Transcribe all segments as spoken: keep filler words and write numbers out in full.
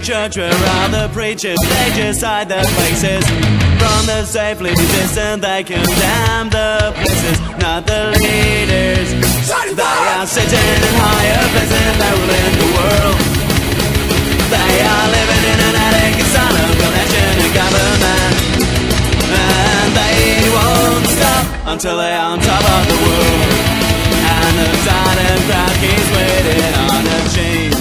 church where all the preachers, they just hide their faces. From the safely distant they condemn the places, not the leaders. They are sitting in higher places, they rule in the world. They are living in an attic asylum, connection to government. And they won't stop until they're on top of the world. And the silent crowd keeps waiting on a change.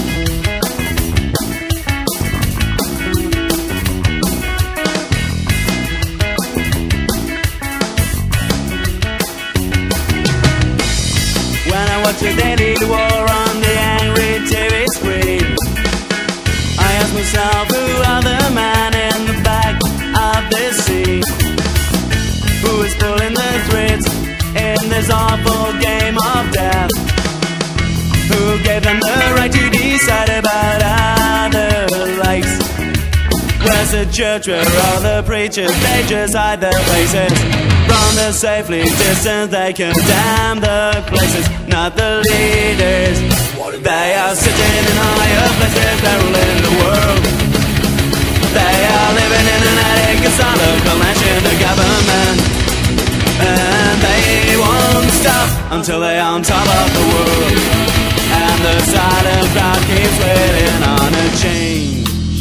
When I watch a daily war on the angry T V screen, I ask myself, who are the men in the back of this scene? Who is pulling the threads in this awful game of death? Who gave them the right to decide about other lives? Where's the church where all the preachers, they just hide their faces? From the safely distant they condemn the places, not the leaders. They are sitting in higher places, they're ruling the world. They are living in an attic asylum, connection to government. And they won't stop until they're on top of the world. And the silent crowd keeps waiting on a change.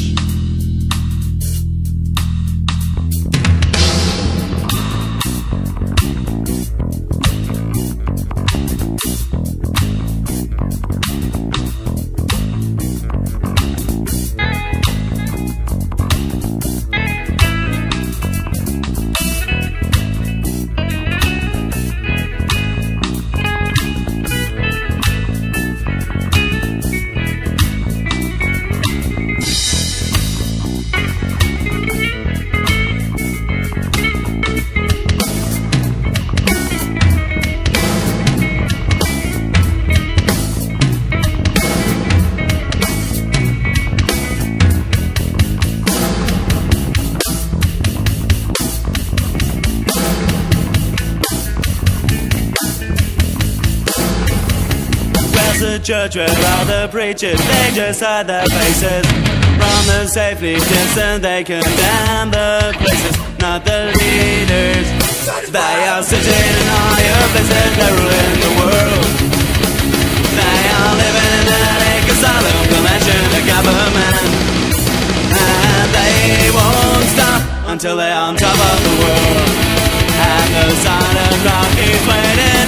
The church where all the preachers, they just hide their faces. From the safely distant they condemn the places, not the leaders. They are sitting in higher places, they're ruling the world. They are living in an attic asylum, connection to government. And they won't stop until they're on top of the world. And the silent rock keeps waiting